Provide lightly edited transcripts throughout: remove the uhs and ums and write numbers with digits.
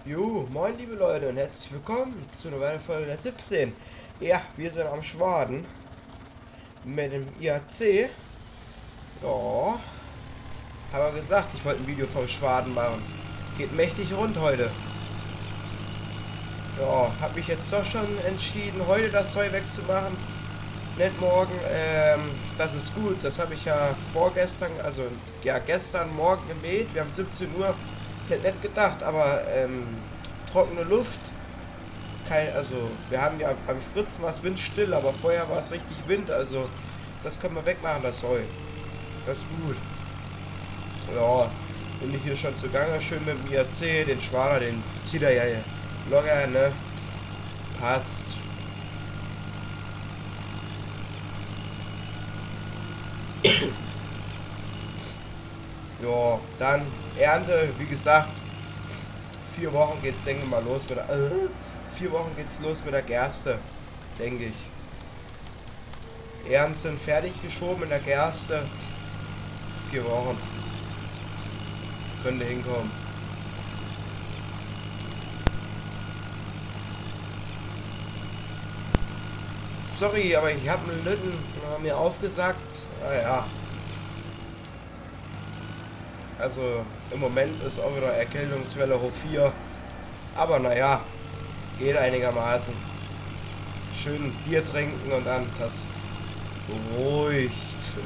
Jo, moin liebe Leute und herzlich willkommen zu einer weiteren Folge der 17. Ja, wir sind am Schwaden mit dem IAC. Ja, habe gesagt, ich wollte ein Video vom Schwaden machen. Geht mächtig rund heute. Ja, habe mich jetzt doch schon entschieden, heute das Heu wegzumachen. Nicht morgen, das ist gut. Das habe ich ja vorgestern, also ja gestern Morgen gemäht. Wir haben 17 Uhr. Ich hätte nicht gedacht, aber trockene Luft. Also wir haben ja beim Spritzen war es windstill, aber vorher war es richtig Wind, also das können wir wegmachen, das Heu. Das ist gut. Ja, bin ich hier schon zugange, schön mit dem IAC, den Schwader, den zieht er ja locker, ne? Passt. Ja, dann Ernte, wie gesagt, 4 Wochen geht's, denke ich mal, los mit der, 4 Wochen geht's los mit der Gerste, denke ich. Ähren sind fertig geschoben in der Gerste. 4 Wochen. Könnte hinkommen. Sorry, aber ich habe einen Lütten mir aufgesagt. Naja. Also im Moment ist auch wieder Erkältungswelle hoch 4. Aber naja, geht einigermaßen. Schön Bier trinken und dann das beruhigt.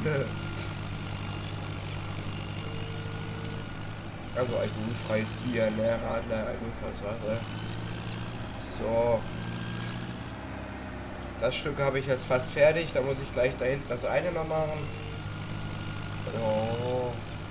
Also alkoholfreies Bier, ne? Radler, alkoholfreies Radler. So. Das Stück habe ich jetzt fast fertig. Da muss ich gleich da hinten das eine noch machen. Oh.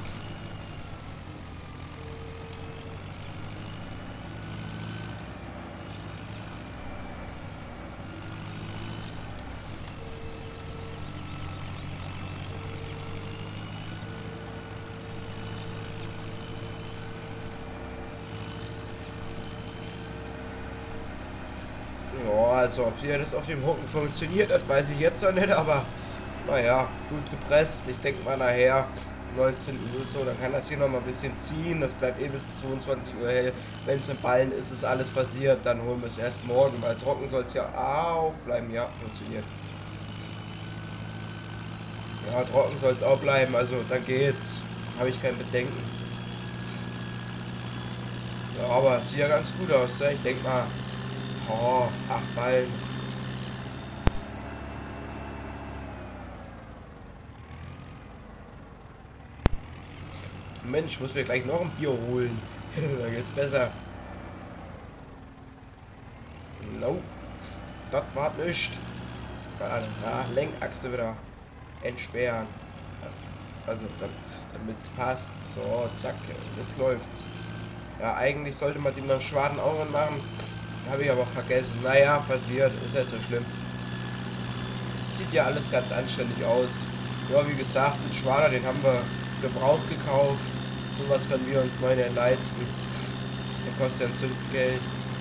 Ja, also ob hier das auf dem Hucken funktioniert, das weiß ich jetzt noch nicht, aber naja, gut gepresst. Ich denke mal nachher 19 Uhr so, dann kann das hier noch mal ein bisschen ziehen. Das bleibt eh bis 22 Uhr hell. Wenn es im Ballen ist, ist alles passiert, dann holen wir es erst morgen, weil trocken soll es ja auch bleiben. Ja, funktioniert. Ja, trocken soll es auch bleiben, also dann geht's. Habe ich kein Bedenken. Ja, aber es sieht ja ganz gut aus, ne? Ich denke mal, oh, 8 Ballen. Mensch, ich muss mir gleich noch ein Bier holen. Da geht's besser. No, das war nicht. Ja, Lenkachse wieder entsperren. Also, damit es passt. So, zack, jetzt läuft's. Ja, eigentlich sollte man die beim Schwaden auch machen. Habe ich aber vergessen. Naja, passiert. Ist ja so schlimm. Sieht ja alles ganz anständig aus. Ja, wie gesagt, den Schwader, den haben wir gebraucht gekauft. Sowas können wir uns neu nicht leisten. Der kostet ja ein Zündgeld.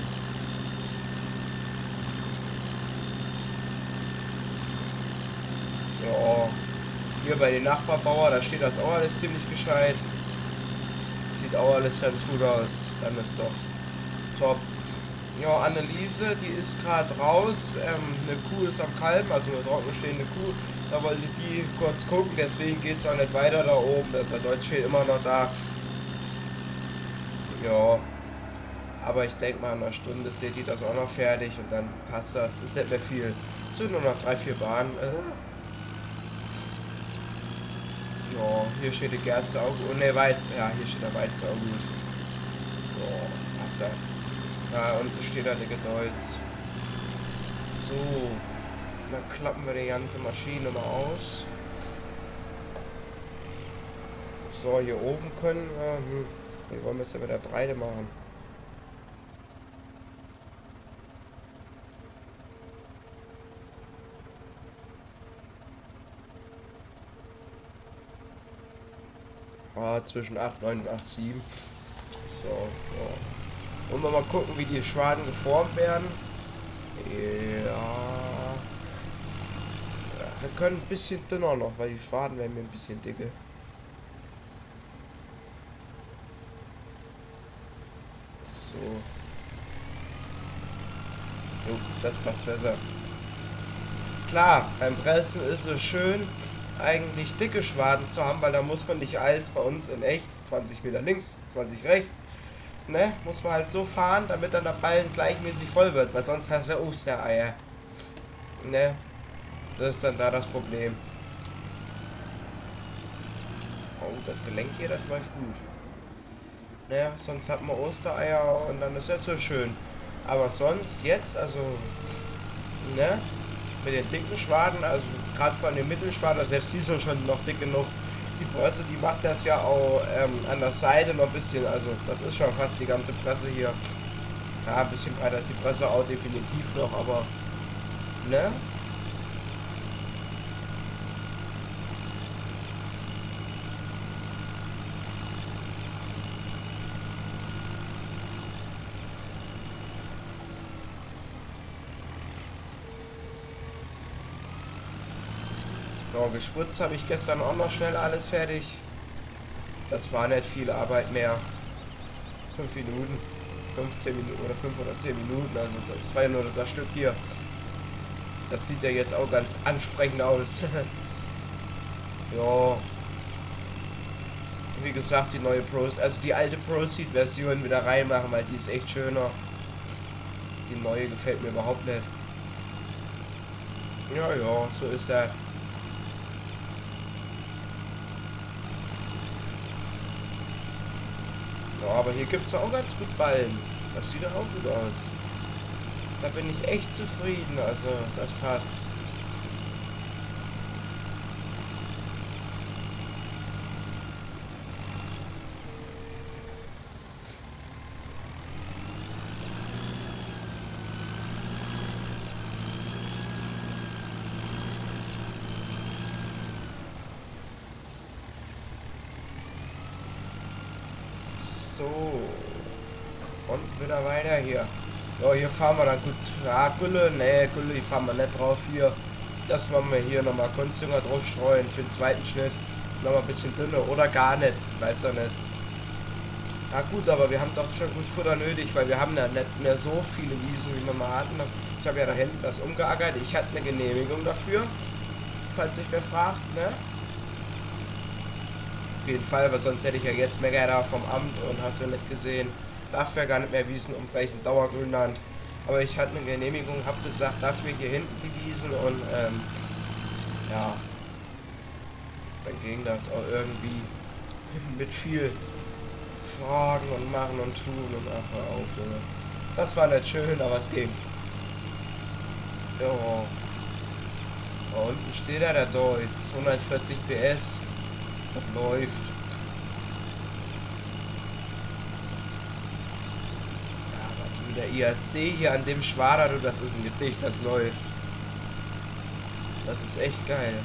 Ja, hier bei den Nachbarbauer, da steht das auch alles ziemlich gescheit. Sieht auch alles ganz gut aus. Dann ist doch top. Ja, Anneliese, die ist gerade raus. Eine Kuh ist am Kalben, also eine trockenstehende Kuh. Da wollte die kurz gucken, deswegen geht es auch nicht weiter da oben. Der Deutsch steht immer noch da. Ja, aber ich denke mal, in einer Stunde seht ihr das auch noch fertig und dann passt das. Ist nicht mehr viel. Es sind nur noch 3, 4 Bahnen. Ja, hier steht die Gerste auch gut. Ne, Weizen. Ja, hier steht der Weizen auch gut. Ja, Wasser. Da unten steht da der Gedolz. So. Dann klappen wir die ganze Maschine mal aus. So, hier oben können wir. Wie wollen wir es ja mit der Breite machen? Ah, zwischen 8, 9 und 8, 7. So, ja. Und mal gucken, wie die Schwaden geformt werden. Ja. Wir können ein bisschen dünner noch, weil die Schwaden werden mir ein bisschen dicke. So. Jo, das passt besser. Klar, beim Pressen ist es schön, eigentlich dicke Schwaden zu haben, weil da muss man nicht als bei uns in echt 20 Meter links, 20 rechts, ne? Muss man halt so fahren, damit dann der Ballen gleichmäßig voll wird, weil sonst hast du ja Ostereier. Ne? Das ist dann da das Problem. Oh, das Gelenk hier, das läuft gut. Ne? Sonst hat man Ostereier und dann ist das so schön. Aber sonst jetzt, also, ne? Mit den dicken Schwaden, also gerade von den Mittelschwaden, selbst die sind schon noch dick genug. Die Presse, die macht das ja auch an der Seite noch ein bisschen, also das ist schon fast die ganze Presse hier. Ja, ein bisschen breiter ist die Presse auch definitiv noch, aber, ne? So, gespritzt habe ich gestern auch noch schnell alles fertig. Das war nicht viel Arbeit mehr. 5 Minuten, 15 Minuten oder 5 oder 10 Minuten, also das war ja nur das Stück hier. Das sieht ja jetzt auch ganz ansprechend aus. Ja. Wie gesagt, die neue also die alte Proceed-Version wieder reinmachen, weil die ist echt schöner. Die neue gefällt mir überhaupt nicht. Ja, ja, so ist er. Ja, aber hier gibt es auch ganz gut Ballen. Das sieht auch gut aus. Da bin ich echt zufrieden, also das passt. So. Und wieder weiter hier. Ja, hier fahren wir dann gut. Ja, Gülle, ne, Gülle, die fahren wir nicht drauf hier. Das wollen wir hier nochmal Kunstdünger drauf streuen für den zweiten Schnitt. Nochmal ein bisschen dünner oder gar nicht. Weiß er nicht. Ja gut, aber wir haben doch schon gut Futter nötig, weil wir haben ja nicht mehr so viele Wiesen, wie wir mal hatten. Ich habe ja da hinten das umgeackert. Ich hatte eine Genehmigung dafür. Falls sich wer fragt, ne? Auf jeden Fall, weil sonst hätte ich ja jetzt Mecker da vom Amt und hast du nicht gesehen. Darf ja gar nicht mehr Wiesen umbrechen, Dauergrünland. Aber ich hatte eine Genehmigung, habe gesagt, dafür hier hinten die Wiesen und ja, dann ging das auch irgendwie mit viel Fragen und machen und tun und ach, hör auf, Junge. Das war nicht schön, aber es ging. Ja. Da unten steht er, der Deutz, 140 PS. Das läuft. Ja, aber du, der IAC hier an dem Schwader, du, das ist ein Gedicht, das läuft. Das ist echt geil.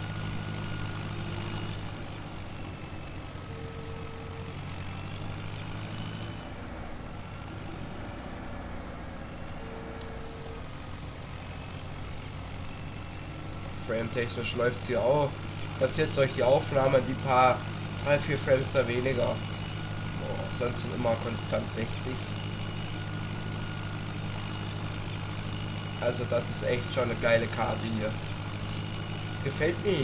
Frame-technisch läuft es hier auch. Das ist jetzt durch die Aufnahme, die paar 3-4 Frames da weniger. Oh, sonst sind immer konstant 60. Also das ist echt schon eine geile Karte hier. Gefällt mir.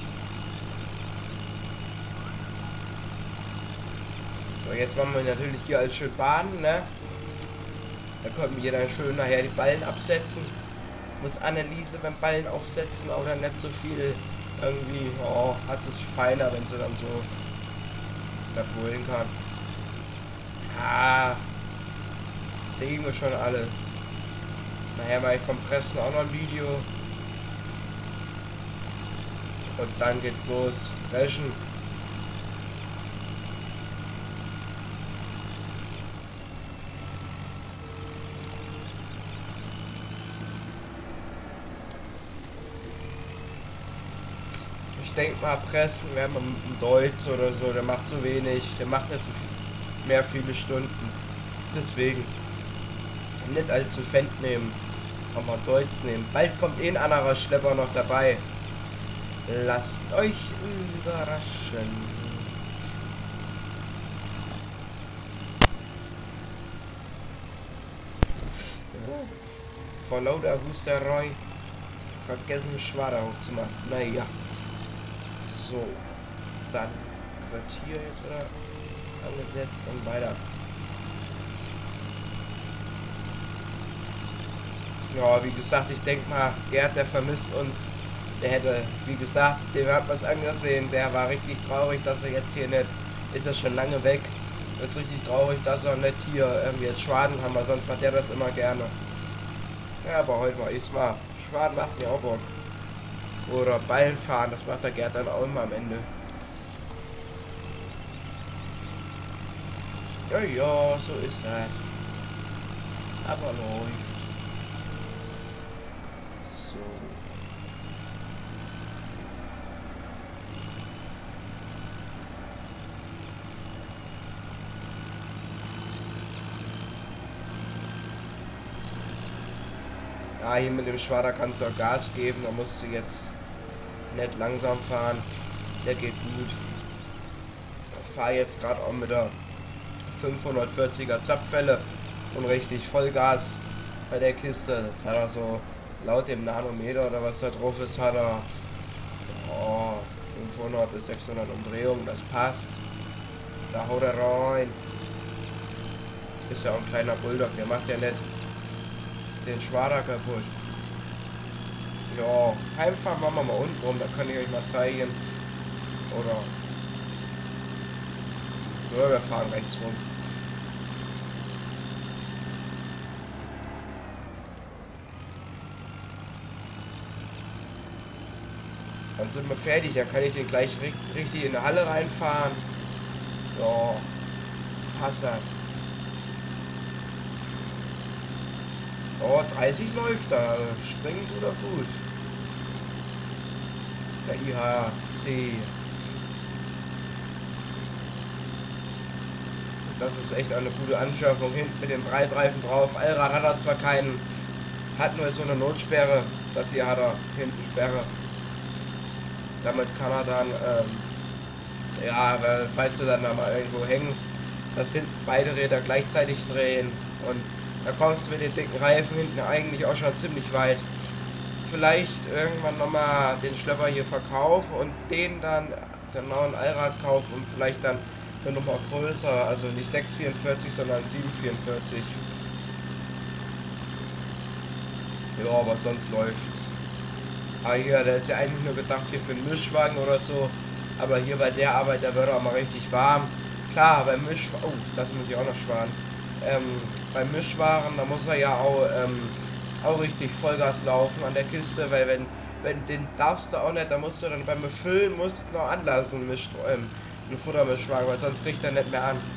So, jetzt machen wir natürlich hier als schön Bahn, ne? Da können wir dann schön nachher die Ballen absetzen. Muss Anneliese beim Ballen aufsetzen, auch dann nicht so viel. Irgendwie, oh, hat es feiner, wenn sie dann so abholen kann. Ja, kriegen wir schon alles. Nachher mache ich vom Pressen auch noch ein Video. Und dann geht's los. Dreschen. Ich denke mal, pressen werden wir mit dem Deutz oder so, der macht zu wenig, der macht nicht so viel, mehr viele Stunden. Deswegen nicht allzu Fendt nehmen, aber Deutz nehmen. Bald kommt ein anderer Schlepper noch dabei. Lasst euch überraschen. vor lauter Husterei vergessen, Schwader hochzumachen. Naja. So. Dann wird hier jetzt wieder angesetzt und weiter. Ja, wie gesagt, ich denke mal, Gerd, der vermisst uns. Der hätte, wie gesagt, dem hat man es angesehen. Der war richtig traurig, dass er jetzt hier nicht, ist er schon lange weg. Ist richtig traurig, dass er nicht hier jetzt Schwaden haben, weil sonst macht er das immer gerne. Ja, aber heute mal ist mal. Schwaden macht mir auch Bock. Oder Ballen fahren, das macht der Gerd dann auch immer am Ende. Ja, ja, so ist das. Aber läuft. So. Ja, hier mit dem Schwader kannst du auch Gas geben, da musst du jetzt nicht langsam fahren. Der geht gut. Ich fahre jetzt gerade auch mit der 540er Zapfwelle und richtig Vollgas bei der Kiste. Das hat er so laut dem Nanometer oder was da drauf ist, hat er 500 bis 600 Umdrehungen, das passt. Da haut er rein. Ist ja auch ein kleiner Bulldog, der macht ja nicht den Schwader kaputt. Ja, Heimfahren machen wir mal unten rum, da kann ich euch mal zeigen. Oder ja, wir fahren rechts rum. Dann sind wir fertig, dann kann ich den gleich richtig in die Halle reinfahren. Ja, passt halt. Oh, 30 läuft da, springt oder gut. Der IHC. Das ist echt eine gute Anschaffung. Hinten mit dem Breitreifen drauf. Allrad hat er zwar keinen, hat nur so eine Notsperre. Das hier hat er hinten Sperre. Damit kann er dann, ja, falls du dann mal irgendwo hängst, dass hinten beide Räder gleichzeitig drehen und da kommst du mit den dicken Reifen hinten eigentlich auch schon ziemlich weit. Vielleicht irgendwann nochmal den Schlepper hier verkaufen und den dann genau ein Allrad kaufen und vielleicht dann eine Nummer größer, also nicht 644, sondern 744. Ja, aber sonst läuft. Aber hier, der ist ja eigentlich nur gedacht hier für einen Mischwagen oder so. Aber hier bei der Arbeit, da wird er auch mal richtig warm. Klar, beim Mischwagen, oh, das muss ich auch noch sparen. Beim Mischwaren, da muss er ja auch richtig Vollgas laufen an der Kiste, weil wenn den darfst du auch nicht, da musst du dann beim Befüllen noch anlassen, einen Futtermischwagen, weil sonst kriegt er nicht mehr an.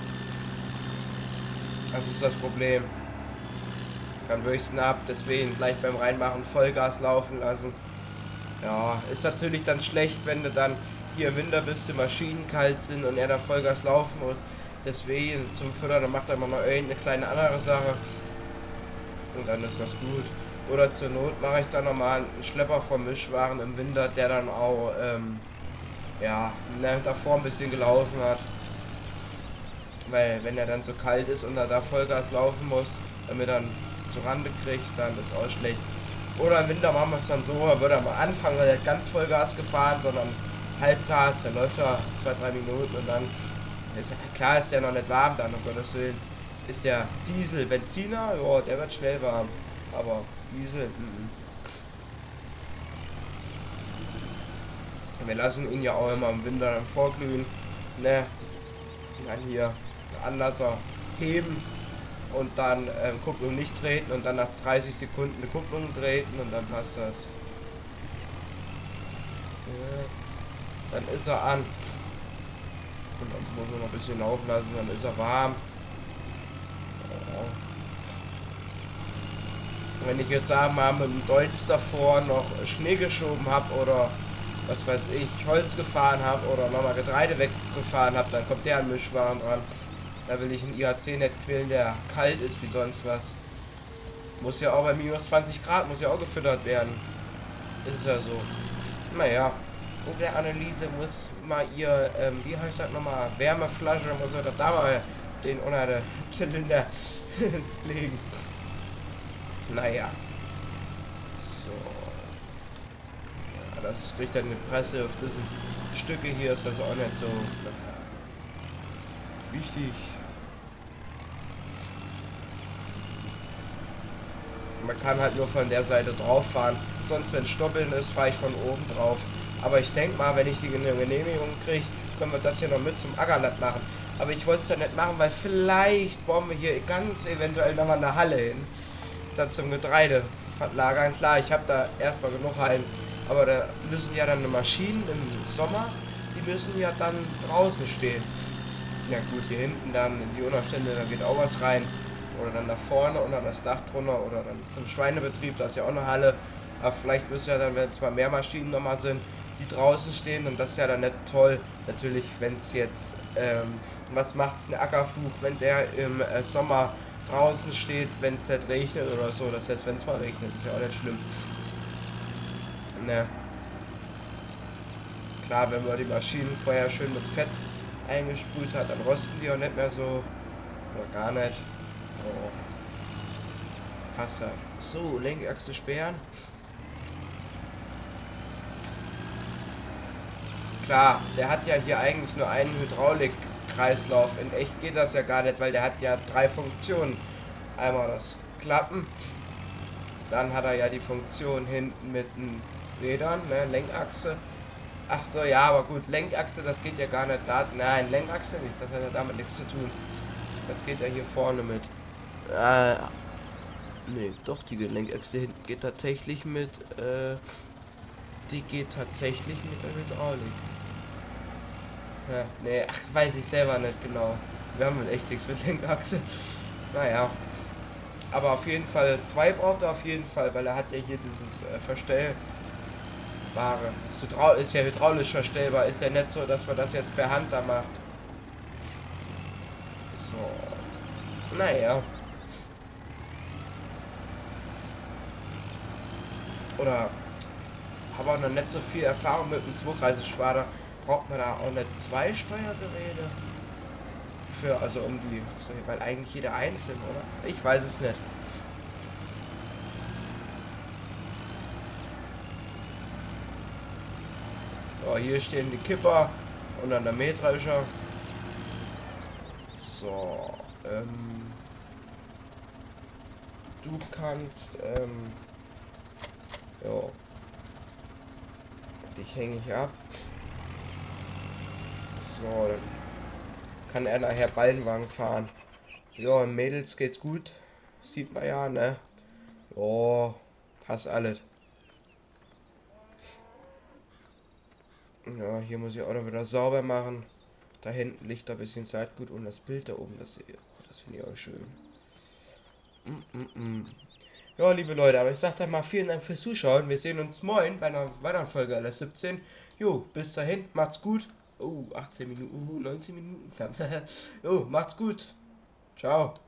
Das ist das Problem. Dann würde ich es ab, deswegen gleich beim Reinmachen Vollgas laufen lassen. Ja, ist natürlich dann schlecht, wenn du dann hier im Winter bist, die Maschinen kalt sind und er da Vollgas laufen muss. Deswegen zum Füttern, dann macht er immer noch irgendeine kleine andere Sache. Und dann ist das gut. Oder zur Not mache ich dann nochmal einen Schlepper vom Mischwaren im Winter, der dann auch, ja, davor ein bisschen gelaufen hat. Weil wenn er dann so kalt ist und er da Vollgas laufen muss, damit er dann zu Rande kriegt, dann ist auch schlecht. Oder im Winter machen wir es dann so, er wird am Anfang nicht ganz Vollgas gefahren, sondern Halbgas, dann läuft er 2-3 Minuten und dann ist klar, ist ja noch nicht warm dann, um Gottes Willen. Ist ja Diesel, Benziner, ja, der wird schnell warm. Aber Diesel, Wir lassen ihn ja auch immer im Winter dann vorglühen, ne? Dann hier Anlasser heben und dann Kupplung nicht treten und dann nach 30 Sekunden eine Kupplung treten und dann passt das. Ja, dann ist er an. Und dann muss man noch ein bisschen laufen lassen, dann ist er warm. Ja. Wenn ich jetzt sagen mal mit dem Deutz davor noch Schnee geschoben habe oder was weiß ich, Holz gefahren habe oder nochmal Getreide weggefahren habe, dann kommt der an Mischwaren dran. Da will ich einen IHC nicht quälen, der kalt ist wie sonst was. Muss ja auch bei minus 20 Grad, muss ja auch gefüttert werden. Ist ja so. Naja. Und der Anneliese muss mal ihr, wie heißt das nochmal, Wärmeflasche, muss er da mal den unter den Zylinder legen. Naja, So. Ja, das kriegt dann die Presse auf diesen Stücke hier, ist das auch nicht so wichtig. Man kann halt nur von der Seite drauf fahren. Sonst, wenn Stoppeln ist, fahre ich von oben drauf. Aber ich denke mal, wenn ich die Genehmigung kriege, können wir das hier noch mit zum Ackerland machen. Aber ich wollte es ja nicht machen, weil vielleicht bauen wir hier ganz eventuell nochmal eine Halle hin. Dann zum Getreide lagern. Klar, ich habe da erstmal genug Hallen. Aber da müssen ja dann Maschinen im Sommer, die müssen ja dann draußen stehen. Ja gut, hier hinten dann in die Unterstände, da geht auch was rein. Oder dann da vorne unter das Dach drunter oder dann zum Schweinebetrieb, da ist ja auch eine Halle. Aber vielleicht müssen ja dann, wenn zwar mehr Maschinen nochmal sind, die draußen stehen und das ist ja dann nicht toll. Natürlich, wenn es jetzt, was macht es ein Ackerflug, wenn der im Sommer draußen steht, wenn es nicht regnet oder so. Das heißt, wenn es mal regnet, ist ja auch nicht schlimm. Ne. Klar, wenn man die Maschinen vorher schön mit Fett eingesprüht hat, dann rosten die auch nicht mehr so. Oder gar nicht. Oh. Passer. So, Lenkachse sperren. Klar, der hat ja hier eigentlich nur einen Hydraulikkreislauf. In echt geht das ja gar nicht, weil der hat ja 3 Funktionen. Einmal das Klappen. Dann hat er ja die Funktion hinten mit den Rädern, ne, Lenkachse. Ach so, ja, aber gut, Lenkachse, das geht ja gar nicht da. Nein, Lenkachse nicht, das hat ja damit nichts zu tun. Das geht ja hier vorne mit. Nee, doch, die Lenkachse hinten geht tatsächlich mit, die geht tatsächlich mit der Hydraulik. Ja, nee, ach, weiß ich selber nicht genau. Wir haben echt nichts mit Lenkachse. Naja. Aber auf jeden Fall, 2 braucht er auf jeden Fall, weil er hat ja hier dieses Verstellbare. Ist ja hydraulisch verstellbar, ist ja nicht so, dass man das jetzt per Hand da macht. So. Naja. Oder habe auch noch nicht so viel Erfahrung mit dem Zweikreiselschwader. Braucht man da auch nicht 2 Steuergeräte? Für, also um die, weil eigentlich jeder einzeln, oder? Ich weiß es nicht. So, hier stehen die Kipper und dann der Mähdrescher. So, du kannst, jo, dich hänge ich ab. So, dann kann er nachher Ballenwagen fahren. Ja, Mädels geht's gut. Sieht man ja, ne? Oh, passt alles. Ja, hier muss ich auch noch wieder sauber machen. Da hinten liegt ein bisschen Saatgut und das Bild da oben, das finde ich auch schön. Ja, liebe Leute, aber ich sag dann mal vielen Dank fürs Zuschauen. Wir sehen uns morgen bei einer weiteren Folge LS17. Jo, bis dahin, macht's gut. Oh, 18 Minuten, 19 Minuten knapp. Jo, macht's gut. Ciao.